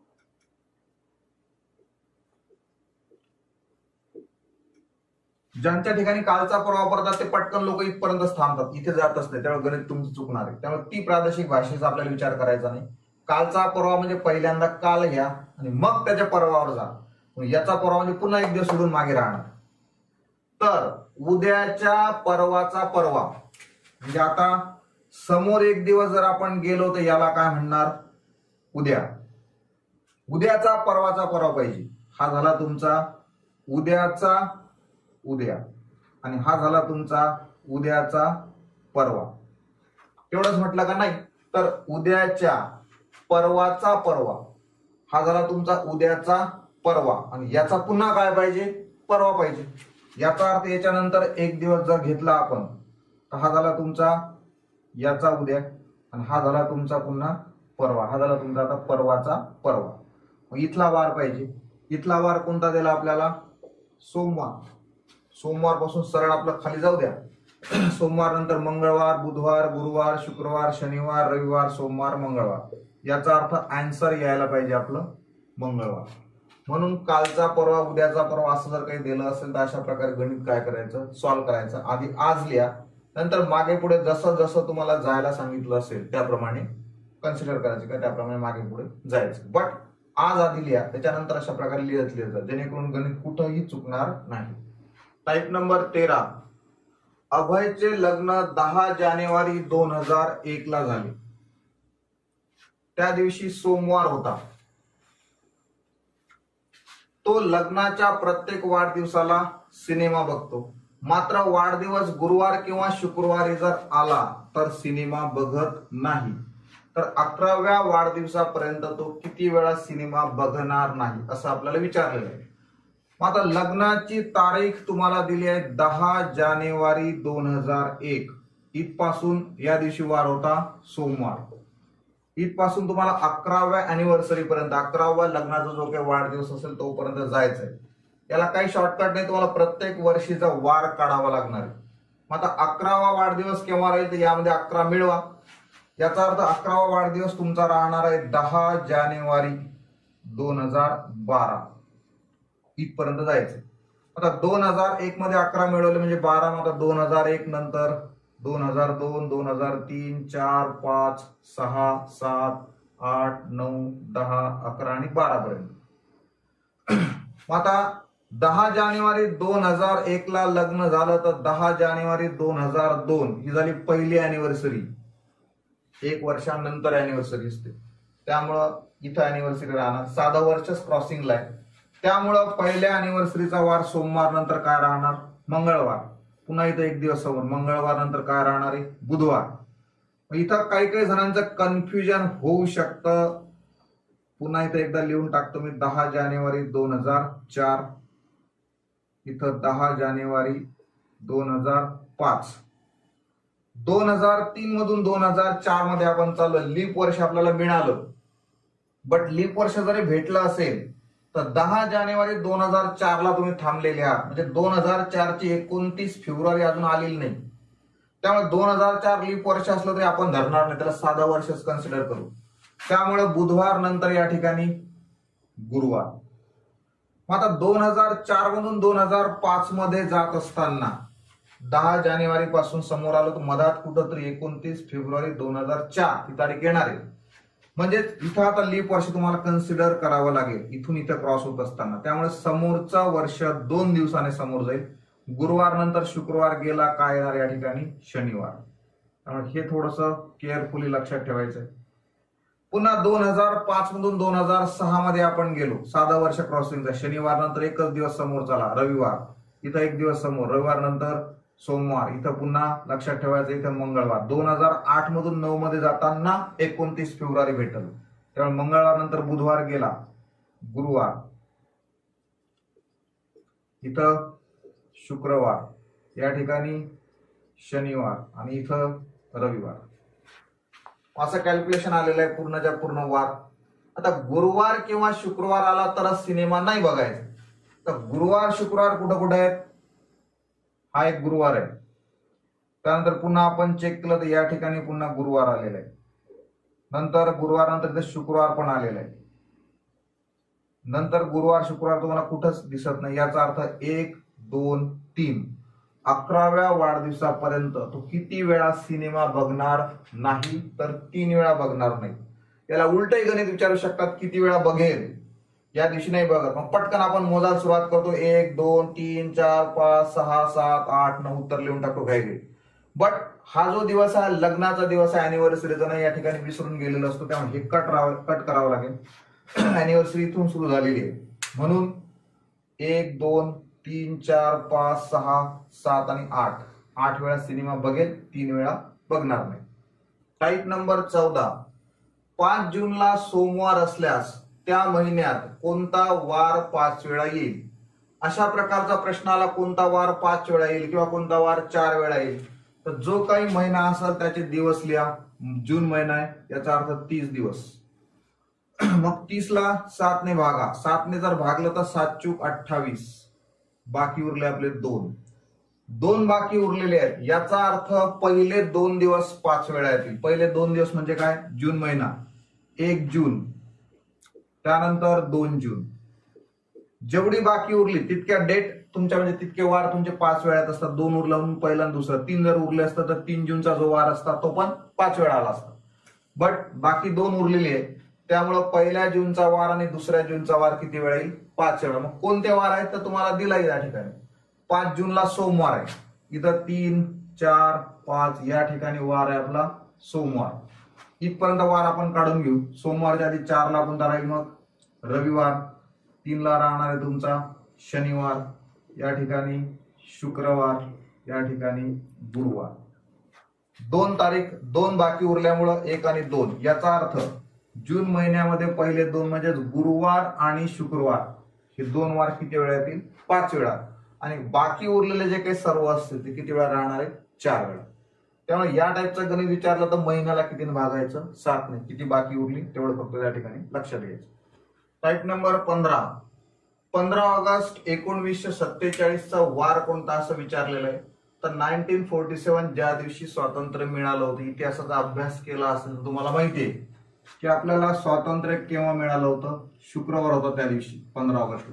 ज्यांच्या ठिकाणी कालचा परवा वापरतात ते पटकन लोक इथपर्यंत थांबतात, इथे जातच नाही, त्यामुळे गणित तुमचं चुकणार आहे. त्यामुळे ती प्रादेशिक भाषेचा आपल्याला विचार करायचा नाही. कालचा परवा म्हणजे पहिल्यांदा काल घ्या आणि मग त्याच्या परवावर जा. याचा परवा म्हणजे पुन्हा एक दिवस सोडून मागे राहणार. तर उद्याच्या परवाचा परवा म्हणजे आता समोर एक दिवस जर आपण गेलो तर याला काय म्हणणार, उद्या. उद्याचा परवाचा परवा पाहिजे, हा झाला तुमचा उद्याचा उद्या आणि हा झाला तुमचा उद्याचा परवा. एवढंच म्हटलं का नाही, तर उद्याच्या परवाचा परवा हा झाला तुमचा उद्याचा परवा आणि याचा पुन्हा काय पाहिजे, परवा पाहिजे. याचा अर्थ याच्यानंतर एक दिवस जर घेतला आपण तर हा झाला तुमचा याचा उद्या आणि हा झाला तुमचा पुन्हा परवा, हा झाला तुमचा आता परवाचा परवा. इथला वार पाहिजे, इथला वार कोणता दिला आपल्याला, सोमवार. सोमवार पासून सरळ आपलं खाली जाऊ द्या. सोमवार नंतर मंगळवार, बुधवार, गुरुवार, शुक्रवार, शनिवार, रविवार, सोमवार, मंगळवार. याचा अर्थ आन्सर यायला पाहिजे आपलं मंगळवार. म्हणून कालचा परवा, उद्याचा परवा असं जर काही दिलं असेल तर अशा प्रकारे गणित काय करायचं, सॉल्व्ह करायचं. आधी आज लिहा, नंतर मागे पुढे जसं जसं तुम्हाला जायला सांगितलं असेल त्याप्रमाणे कन्सिडर करायचं का त्याप्रमाणे मागे पुढे जायचं. बट आज आधी लिहा, त्याच्यानंतर अशा प्रकारे लिहत लिहत जा, जेणेकरून गणित कुठंही चुकणार नाही. टाईप नंबर तेरा, अभयचे लग्न दहा जानेवारी दोन हजार एक ला झाले. त्या दिवशी सोमवार होता. तो लग्नाच्या प्रत्येक वाढदिवसाला सिनेमा बघतो, मात्र वाढदिवस गुरुवार किंवा शुक्रवारी जर आला तर सिनेमा बघत नाही. तर अकराव्या वाढदिवसापर्यंत तो किती वेळा सिनेमा बघणार नाही असं आपल्याला विचारलेलं आहे. आता लग्नाची तारीख तुम्हाला दिली आहे दहा जानेवारी दोन हजार एक. इथपासून या दिवशी वार होता सोमवार. इथपासून तुम्हाला अकराव्या अॅनिव्हर्सरी पर्यंत, अकराव्या लग्नाचा जो काही वाढदिवस असेल तोपर्यंत जायचंय. याला काही शॉर्टकट नाही, तुम्हाला प्रत्येक वर्षीचा वार काढावा लागणार आहे. मग आता अकरावा वाढदिवस केव्हा राहील तर यामध्ये अकरा मिळवा. याचा अर्थ अकरावा वाढदिवस तुमचा राहणार आहे दहा जानेवारी दोन हजार बारा. इथपर्यंत जायचंय. आता दोन हजार एक मध्ये अकरा मिळवले म्हणजे बारा. मग आता दोन हजार एक नंतर दोन हजार दोन, दोन हजार तीन, चार, पाच, सहा, सात, आठ, नऊ, दहा, अकरा आणि बारा पर्यंत. आता दहा जानेवारी दोन हजार एक ला लग्न झालं तर दहा जानेवारी दोन हजार दोन ही झाली पहिली अॅनिव्हर्सरी. एक वर्षानंतर अॅनिव्हर्सरी असते, त्यामुळं इथं अॅनिव्हर्सरी राहणार. साधा वर्षच क्रॉसिंगला आहे, त्यामुळं पहिल्या अॅनिव्हर्सरीचा वार सोमवार नंतर काय राहणार, मंगळवार. पुन्हा इथं एक दिवस समोर, मंगळवार नंतर काय राहणार आहे, बुधवार. इथं काही काही जणांचं कन्फ्युजन होऊ शकतं. पुन्हा इथं एकदा लिहून टाकतो मी, दहा जानेवारी दोन हजार चार, इथं दहा जानेवारी दोन हजार पाच. दोन हजार तीन मधून दोन हजार चार मध्ये आपण चाललो, लीप वर्ष आपल्याला मिळालं. बट लीप वर्ष जरी भेटलं असेल तर दहा जानेवारी दोन हजार चार ला तुम्ही थांबलेले आहात, म्हणजे दोन हजार चार ची एकोणतीस फेब्रुवारी अजून आलेली नाही. त्यामुळे दोन हजार चार लीप वर्ष असलं तरी आपण धरणार नाही, त्याला साधा वर्षच कन्सिडर करू. त्यामुळे बुधवार नंतर या ठिकाणी गुरुवार. मग आता दोन हजार चार मधून दोन हजार पाच मध्ये जात असताना दहा जानेवारी पासून समोर आलो तर मधात कुठंतरी एकोणतीस फेब्रुवारी दोन हजार चार ही तारीख येणार आहे. म्हणजे इथं आता लीप वर्ष तुम्हाला कन्सिडर करावं लागेल इथून इथं क्रॉस होत असताना. त्यामुळे समोरचं वर्ष दोन दिवसाने समोर जाईल. गुरुवार नंतर शुक्रवार गेला, काय येणार या ठिकाणी, शनिवार. त्यामुळे हे थोडस केअरफुली लक्षात ठेवायचंय. पुन्हा दोन हजार पाच मधून दोन हजार सहा मध्ये आपण गेलो, साधा वर्ष क्रॉसिंगचा. शनिवार नंतर एकच दिवस समोर चला, रविवार. इथं एक दिवस समोर, रविवार नंतर सोमवार. इथं पुन्हा लक्षात ठेवायचं इथं मंगळवार. दोन हजार आठ मधून नऊ मध्ये जाताना एकोणतीस फेब्रुवारी भेटल, त्यामुळे मंगळवार नंतर बुधवार गेला, गुरुवार, इथं शुक्रवार, या ठिकाणी शनिवार आणि इथं रविवार. असं कॅल्क्युलेशन आलेलं आहे पूर्णच्या पूर्ण वार. आता गुरुवार किंवा शुक्रवार आला तरच सिनेमा नाही बघायचा. तर गुरुवार शुक्रवार कुठं कुठे आहेत? हा एक गुरुवार आहे. त्यानंतर पुन्हा आपण चेक केलं तर या ठिकाणी पुन्हा गुरुवार आलेला आहे. नंतर गुरुवार नंतर शुक्रवार पण आलेला आहे. नंतर गुरुवार शुक्रवार तुम्हाला कुठंच दिसत नाही. याचा अर्थ एक दोन तीन अकराव्या वाढदिवसापर्यंत तो किती वेळा सिनेमा बघणार नाही? तर तीन वेळा बघणार नाही. याला उलटही गणित विचारू शकतात, किती वेळा बघेल या दिवशी नाही बघत. मग पटकन आपण मोजायला सुरुवात करतो. एक दोन तीन चार पाच सहा सात आठ नऊ उत्तर लिहून टाकतो घाई. बट हा जो दिवस आहे लग्नाचा दिवस आहे, अॅनिव्हर्सरीचा नाही, या ठिकाणी विसरून गेलेलो असतो. त्यामुळे हे कट कट करावं लागेल. अॅनिव्हर्सरी इथून सुरू झालेली आहे म्हणून एक दोन तीन चार पाच सहा सात आणि आठ आठ वेळा सिनेमा बघेल, तीन वेळा बघणार नाही. टाईप नंबर चौदा, पाच जूनला सोमवार असल्यास त्या महिन्यात कोणता वार पाच वेळा येईल? अशा प्रकारचा प्रश्न आला, कोणता वार पाच वेळा येईल किंवा कोणता वार चार वेळा येईल. तर जो काही महिना असेल त्याचे दिवस लिहा. जून महिना आहे याचा अर्थ तीस दिवस. मग तीस ला सात ने भागा, सात ने जर भागलं तर सात चूक अठ्ठावीस, बाकी उरले आपले दोन. दोन बाकी उरलेले आहेत. याचा अर्थ पहिले दोन दिवस पाच वेळा येतील. पहिले दोन दिवस म्हणजे काय? जून महिना, एक जून, त्यानंतर दोन जून. जेवढी बाकी उरली तितक्या डेट तुमच्या म्हणजे तितके वार तुमचे पाच वेळात असतात. दोन उरला म्हणून पहिला आणि दुसरा, तीन जर उरले असतं तर तीन जूनचा जो वार असता तो पण पाच वेळा आला असता. बट बाकी दोन उरलेले आहेत त्यामुळे पहिल्या जूनचा वार आणि दुसऱ्या जूनचा वार किती वेळा येईल? पाच वेळा. मग कोणते वार आहेत तर तुम्हाला दिला या ठिकाणी. पाच जूनला सोमवार आहे, इथं तीन चार पाच या ठिकाणी वार आहे आपला सोमवार. इथपर्यंत वार आपण काढून घेऊ. सोमवारच्या आधी चारला कोणता राहील? मग रविवार. तीनला राहणार आहे तुमचा शनिवार, या ठिकाणी शुक्रवार, या ठिकाणी गुरुवार. दोन तारीख दोन बाकी उरल्यामुळं एक आणि दोन. याचा अर्थ जून महिन्यामध्ये पहिले दोन म्हणजे गुरुवार आणि शुक्रवार हे दोन वार किती वेळा येतील? पाच वेळा. आणि बाकी उरलेले जे काही सर्व असतील ते किती वेळा राहणार आहे? चार वेळा. त्यामुळे या टाईपचं गणित विचारलं तर महिन्याला कितीने भागायचं? सात ने. किती बाकी उरली तेवढं फक्त या ठिकाणी लक्षात घ्यायचं. टाईप नंबर पंधरा, पंधरा ऑगस्ट एकोणवीसशे सत्तेचाळीस चा वार कोणता असं विचारलेलं आहे. तर नाईन्टीन फोर्टी सेव्हन ज्या दिवशी स्वातंत्र्य मिळालं होतं, इतिहासाचा अभ्यास केला असेल तर तुम्हाला माहिती आहे की आपल्याला स्वातंत्र्य केव्हा मिळालं होतं? शुक्रवार होतं त्या दिवशी, पंधरा ऑगस्टला.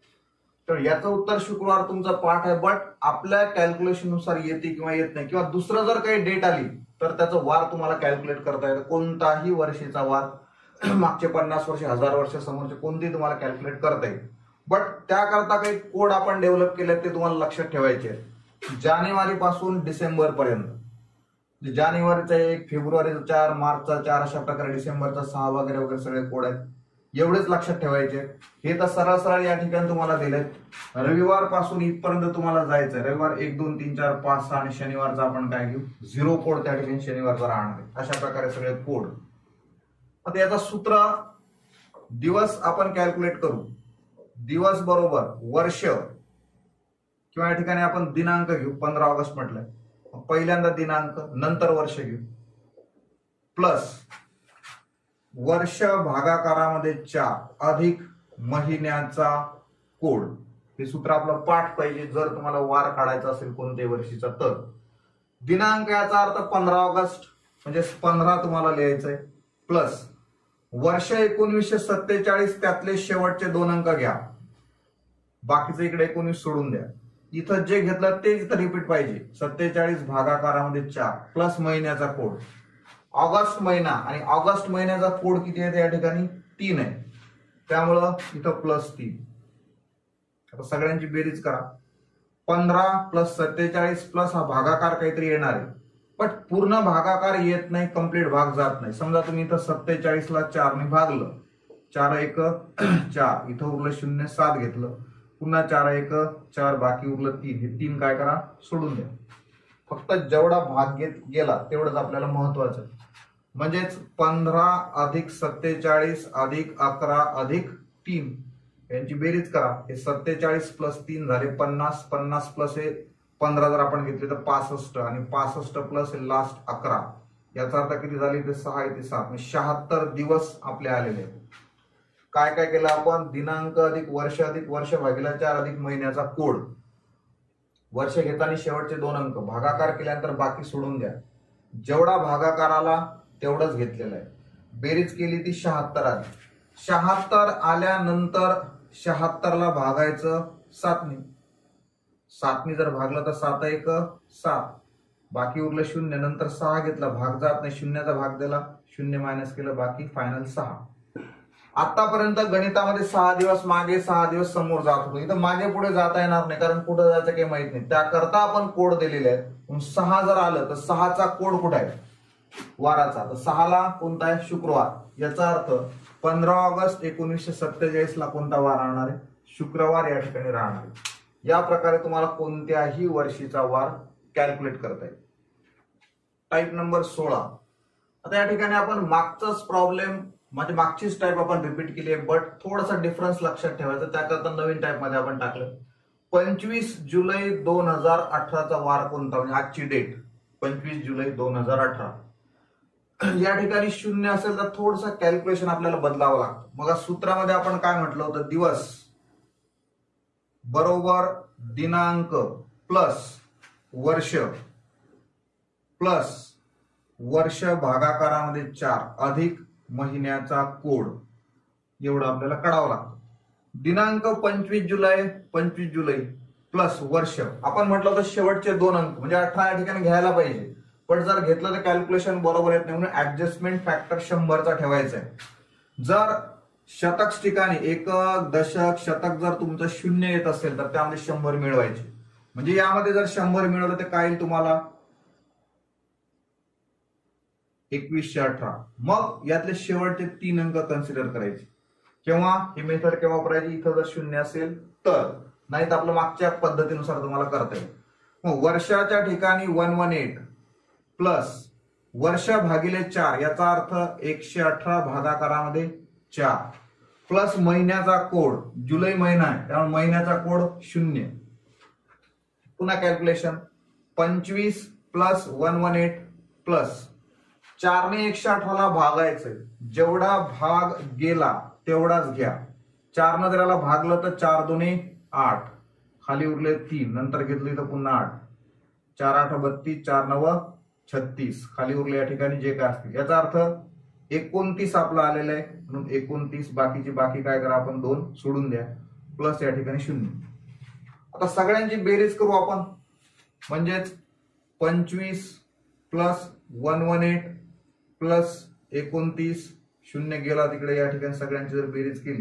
तर याचं उत्तर शुक्रवार तुमचा पाठ आहे. बट आपल्या कॅल्क्युलेशन नुसार येते किंवा येत नाही, किंवा दुसरं जर काही डेट आली तर त्याचं वार तुम्हाला कॅल्क्युलेट करता येतं. कोणताही वर्षीचा वार, मागचे पन्नास वर्ष, हजार वर्ष समोरचे कोणतेही तुम्हाला कॅल्क्युलेट करता येईल. बट त्याकरता काही कोड आपण डेव्हलप केले ते तुम्हाला लक्षात ठेवायचे आहेत. जानेवारी पासून डिसेंबर पर्यंत, जानेवारीचा एक, फेब्रुवारीचा चार, मार्चचा चार, अशा प्रकारे डिसेंबरचा सहा वगैरे वगैरे सगळे कोड आहेत. एवढेच लक्षात ठेवायचे. हे तर सरळ सरळ या ठिकाणी तुम्हाला दिलेत. रविवार पासून इथपर्यंत तुम्हाला जायचंय. रविवार एक दोन तीन चार पाच सहा आणि शनिवारचा आपण काय घेऊ? झिरो कोड त्या ठिकाणी शनिवारचा राहणार आहे. अशा प्रकारे सगळे कोड. आता याचा सूत्र, दिवस आपण कॅल्क्युलेट करू. दिवस बरोबर वर्ष, किंवा या ठिकाणी आपण दिनांक घेऊ. पंधरा ऑगस्ट म्हटलंय, पहिल्यांदा दिनांक नंतर वर्ष घेऊ, प्लस वर्ष भागाकारामध्ये चार अधिक महिन्याचा कोड. हे सूत्र आपलं पाठ पाहिजे जर तुम्हाला वार काढायचा असेल कोणत्याही वर्षीचा. तर दिनांक याचा अर्थ पंधरा ऑगस्ट म्हणजे पंधरा तुम्हाला लिहायचंय, प्लस वर्ष एकोणीसशे सत्तेचाळीस त्यातले शेवटचे दोन अंक घ्या, बाकीचं इकडे एकोणीस सोडून द्या. इथं जे घेतलं ते इथं रिपीट पाहिजे. सत्तेचाळीस भागाकारामध्ये चार प्लस महिन्याचा कोड. ऑगस्ट महिना आणि ऑगस्ट महिन्याचा कोड किती आहे या ठिकाणी? तीन आहे. त्यामुळं इथं प्लस तीन. आता सगळ्यांची बेरीज करा. पंधरा प्लस सत्तेचाळीस प्लस हा भागाकार काहीतरी येणार आहे, पण पूर्ण भागाकार येत नाही, कंप्लीट भाग जात नाही. समजा तुम्ही इथं सत्तेचाळीस ला चार ने भागलं, चार एक चार, इथं उरलं शून्य, सात घेतलं, पुन्हा चार एक चार, बाकी उरलं तीन. हे तीन काय करा? सोडून द्या. फक्त जेवढा भाग घेत गेला तेवढंच आपल्याला महत्वाचं. म्हणजेच पंधरा अधिक सत्तेचाळीस अधिक अकरा अधिक तीन यांची बेरीज करा. हे सत्तेचाळीस प्लस तीन झाले पन्नास, पन्नास प्लस हे पंधरा जर आपण घेतले तर पासष्ट, आणि पासष्ट प्लस हे लास्ट अकरा. याचा अर्थ किती झाली? ते सहा, इथे सात, शहात्तर दिवस आपले आलेले आहेत. काय काय केलं आपण? दिनांक अधिक वर्ष अधिक वर्ष भागिले चार अधिक महिन्याचा कोड. वर्ष घेताना शेवटचे दोन अंक भागाकार केल्यानंतर बाकी सोडून द्या. जेवढा भागाकार आला तेवढंच घेतलेलं आहे. बेरीज केली ती शहात्तर आली. शहात्तर आल्यानंतर शहात्तर ला भागायचं सातने. सातने जर भागलं तर सात एक सात, बाकी उरलं शून्य. नंतर सहा घेतला, भाग जात नाही, शून्याचा भाग दिला, शून्य मायनस केलं, बाकी फायनल सहा. आतापर्यंत गणितामध्ये सहा दिवस मागे सहा दिवस समोर जात होतो. इथं मागे पुढे जाता येणार नाही, कारण कुठं जायचं काही माहित नाही. त्याकरता आपण कोड दिलेले आहेत. सहा जर आलं तर सहाचा कोड कुठे आहे? वाराचा. तर सहाला कोणता आहे? शुक्रवार. याचा अर्थ पंधरा ऑगस्ट एकोणीसशे सत्तेचाळीस ला कोणता वार राहणार आहे? शुक्रवार या ठिकाणी राहणार आहे. या प्रकारे तुम्हाला कोणत्याही वर्षीचा वार कॅल्क्युलेट करता येईल. टाईप नंबर सोळा. आता या ठिकाणी आपण मागचाच प्रॉब्लेम म्हणजे मागचीच टाईप आपण रिपीट केली आहे, बट थोडासा डिफरन्स लक्षात ठेवायचा. त्याकरता नवीन टाईप मध्ये आपण टाकलं. पंचवीस जुलै दोन हजार अठराचा वार कोणता? म्हणजे आजची डेट पंचवीस जुलै दोन हजार अठरा. या ठिकाणी शून्य असेल तर थोडंसं कॅल्क्युलेशन आपल्याला बदलावं लागतं. मग सूत्रामध्ये आपण काय म्हटलं होतं? दिवस बरोबर दिनांक प्लस वर्ष प्लस वर्ष भागाकारामध्ये चार अधिक महिन्याचा कोड, एवढं आपल्याला काढावं लागतं. दिनांक पंचवीस जुलै पंचवीस जुलै प्लस वर्ष. आपण म्हटलं होतं शेवटचे दोन अंक म्हणजे अठरा या ठिकाणी घ्यायला पाहिजे, पण जर घेतलं तर कॅल्क्युलेशन बरोबर येत नाही, म्हणून ऍडजस्टमेंट फॅक्टर शंभरचा ठेवायचा आहे. जर शतक ठिकाणी एकक दशक शतक जर तुमचं शून्य येत असेल तर त्यामध्ये शंभर मिळवायचे. म्हणजे यामध्ये जर शंभर मिळवलं तर काय येईल तुम्हाला? एकवीसशे अठरा. मग यातले शेवटचे तीन अंक कन्सिडर करायचे. केव्हा ही मेथड केव्हा वापरायची? इथं जर शून्य असेल तर, नाही तर आपलं मागच्या पद्धतीनुसार तुम्हाला करता येईल. मग वर्षाच्या ठिकाणी वन वन एट प्लस वर्ष भागिले चार, याचा अर्थ एकशे अठरा भागाकारामध्ये चार प्लस महिन्याचा कोड जुलै महिना आहे त्यामुळे महिन्याचा कोड शून्य. पुन्हा कॅल्क्युलेशन पंचवीस plus one one eight plus चारने एकशे अठराला भागायचंय. जेवढा भाग गेला तेवढाच घ्या. चारनं जर याला भागलं तर चार दोन्ही आठ, खाली उरले तीन, नंतर घेतली तर पुन्हा आठ, चार आठ बत्तीस, चार नव छत्तीस, खाली उरले या ठिकाणी जे काय असतील. याचा अर्थ एकोणतीस आपला आलेला आहे, म्हणून एकोणतीस. बाकीची बाकी काय करा आपण दोन सोडून द्या, प्लस या ठिकाणी शून्य. आता सगळ्यांची बेरीज करू आपण. म्हणजेच पंचवीस plus one one eight plus एकोणतीस, शून्य गेला तिकडे, या ठिकाणी सगळ्यांची जर बेरीज केली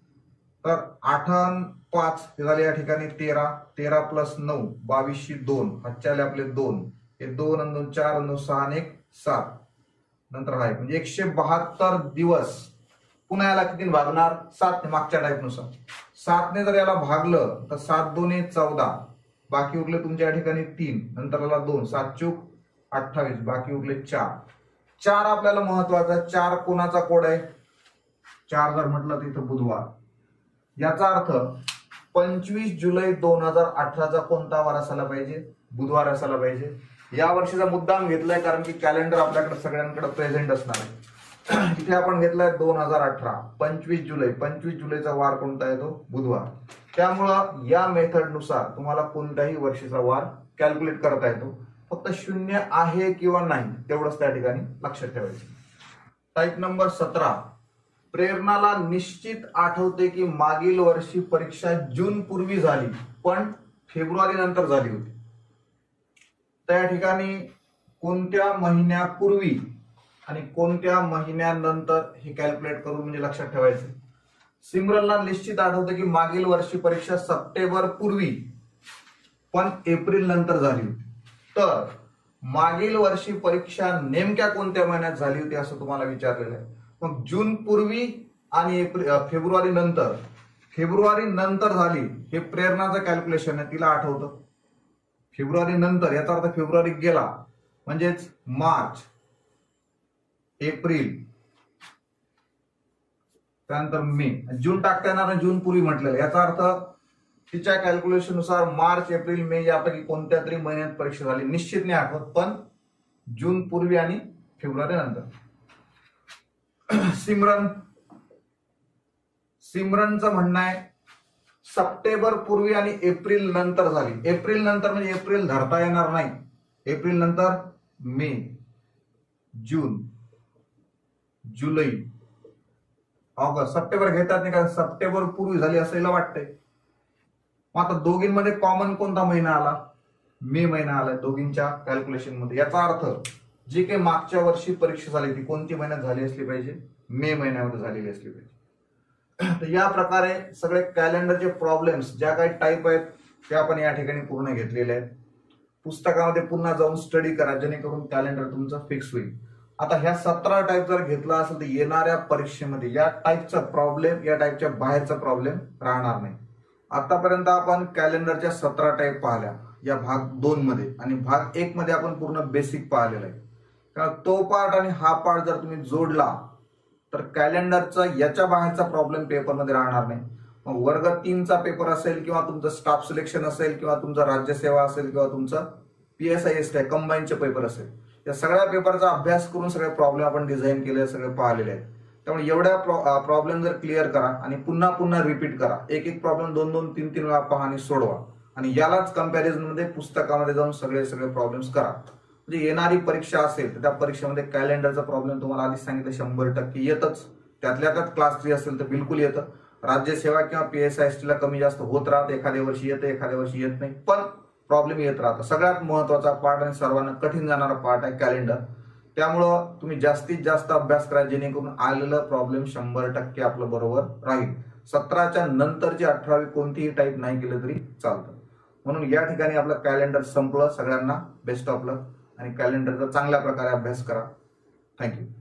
तर आठ पाच झाले या ठिकाणी तेरा. तेरा प्लस नऊ बावीसशे दोन, हातचे आले आपले दोन, हे दोन आणि दोन चार आणि सहा आणि एक सात, नंतर आहे म्हणजे एकशे बहात्तर दिवस. पुन्हा याला किती भागणार? सात. मागच्या टाईप नुसार सातने जर याला भागलं तर सात दोन्ही चौदा, बाकी उरले तुमच्या या ठिकाणी तीन, नंतर याला दोन, सात चूक अठ्ठावीस, बाकी उरले चार. चार आपल्याला महत्वाचा. चार कोणाचा कोड आहे? चार जर म्हटलं तर इथं बुधवार. याचा अर्थ पंचवीस जुलै दोन हजार अठराचा कोणता वार असायला पाहिजे? बुधवार असायला पाहिजे. या वर्षीचा मुद्दाम घेतलाय कारण की कॅलेंडर आपल्याकडे सगळ्यांकडे प्रेझेंट असणार आहे. इथे आपण घेतलाय दोन हजार अठरा पंचवीस जुलै. पंचवीस जुलैचा वार कोणता आहे? तो बुधवार. त्यामुळं या मेथड नुसार तुम्हाला कोणत्याही वर्षीचा वार कॅल्क्युलेट करता येतो. फक्त शून्य आहे किंवा नाही तेवढंच त्या ठिकाणी लक्षात ठेवायचं. टाईप नंबर सतरा. प्रेरणाला निश्चित आठवते की मागील वर्षी परीक्षा जून पूर्वी झाली पण फेब्रुवारी नंतर झाली होती. त्या ठिकाणी कोणत्या महिन्यापूर्वी आणि कोणत्या महिन्यानंतर हे कॅल्क्युलेट करून म्हणजे लक्षात ठेवायचं. सिमरनला निश्चित आठवते की मागील वर्षी परीक्षा सप्टेंबर पूर्वी पण एप्रिल नंतर झाली होती. तर मागील वर्षी परीक्षा नेमक्या कोणत्या महिन्यात झाली होती असं तुम्हाला विचारलेलं आहे. मग जून पूर्वी आणि एप्रिल फेब्रुवारी नंतर. फेब्रुवारी नंतर झाली हे प्रेरणाचं कॅल्क्युलेशन आहे, तिला आठवतं. फेब्रुवारी नंतर याचा अर्थ फेब्रुवारी गेला म्हणजेच मार्च, एप्रिल, त्यानंतर मे. जून टाकता येणार, जून पूर्वी म्हटलेलं. याचा अर्थ तिच्या कॅल्क्युलेशन नुसार मार्च एप्रिल मे यापैकी कोणत्या तरी महिन्यात परीक्षा झाली. निश्चित नाही आठवत पण जून पूर्वी आणि फेब्रुवारी नंतर. सिमरन सिमरनचं म्हणणं आहे सप्टेंबर पूर्वी आणि एप्रिल नंतर झाली. एप्रिल नंतर म्हणजे एप्रिल धरता येणार नाही. एप्रिल नंतर मे, जून, जुलै, ऑगस्ट, सप्टेंबर घेतात नाही का, सप्टेंबर पूर्वी झाली असं हिला वाटतंय. मग आता दोघींमध्ये कॉमन कोणता महिना आला? मे महिना आला दोघींच्या कॅल्क्युलेशन मध्ये. याचा अर्थ जी काही मागच्या वर्षी परीक्षा झाली ती कोणती महिन्यात झाली असली पाहिजे? मे महिन्यामध्ये झालेली असली पाहिजे. तर या प्रकारे सगळे कॅलेंडरचे प्रॉब्लेम्स ज्या काही टाईप आहेत ते आपण या ठिकाणी पूर्ण घेतलेले आहेत. पुस्तकामध्ये पुन्हा जाऊन स्टडी करा जेणेकरून कॅलेंडर तुमचं फिक्स होईल. आता ह्या सतरा टाईप जर घेतला असेल तर येणाऱ्या परीक्षेमध्ये या टाईपचा प्रॉब्लेम, या टाईपच्या बाहेरचा प्रॉब्लेम राहणार नाही. आतापर्यंत आपण कॅलेंडरच्या सतरा टाईप पाहिल्या या भाग दोन मध्ये, आणि भाग एक मध्ये आपण पूर्ण बेसिक पाहिलेला आहे. कारण तो पार्ट आणि हा पार्ट जर तुम्ही जोडला तर कॅलेंडरचा याच्या बाहेरचा प्रॉब्लेम पेपरमध्ये राहणार नाही. मग वर्ग तीनचा पेपर असेल किंवा तुमचं स्टाफ सिलेक्शन असेल किंवा तुमचं राज्यसेवा असेल किंवा तुमचं पीएसआय एस टी कंबाईनचे पेपर असेल, या सगळ्या पेपरचा अभ्यास करून सगळे प्रॉब्लेम आपण डिझाईन केले, सगळे पाहिलेले आहेत. त्यामुळे एवढ्या प्रॉब्लेम जर क्लिअर करा आणि पुन्हा पुन्हा रिपीट करा, एक एक प्रॉब्लेम दोन दोन तीन तीन वेळा पहा आणि सोडवा, आणि यालाच कंपॅरिझन मध्ये पुस्तकामध्ये जाऊन सगळे सगळे प्रॉब्लेम्स करा. म्हणजे येणारी परीक्षा असेल तर त्या परीक्षेमध्ये कॅलेंडरचा प्रॉब्लेम तुम्हाला आधीच सांगितलं शंभर टक्के येतच. त्यातल्या त्यात क्लास थ्री असेल तर बिलकुल येतं. राज्यसेवा किंवा पीएसआय एस टी ला कमी जास्त होत राहतं, एखाद्या वर्षी येतं एखाद्या वर्षी येत नाही, पण प्रॉब्लेम येत राहतं. सगळ्यात महत्वाचा पार्ट आणि सर्वांना कठीण जाणारा पार्ट आहे कॅलेंडर. त्यामुळं तुम्ही जास्तीत जास्त अभ्यास करा जेणेकरून आलेलं प्रॉब्लेम शंभर टक्के आपलं बरोबर राहील. सतराच्या नंतरची अठरावी कोणतीही टाईप नाही केलं तरी चालतं. म्हणून या ठिकाणी आपलं कॅलेंडर संपलं. सगळ्यांना बेस्ट ऑफ लक आणि कॅलेंडरचा चांगल्या प्रकारे अभ्यास करा. थँक्यू.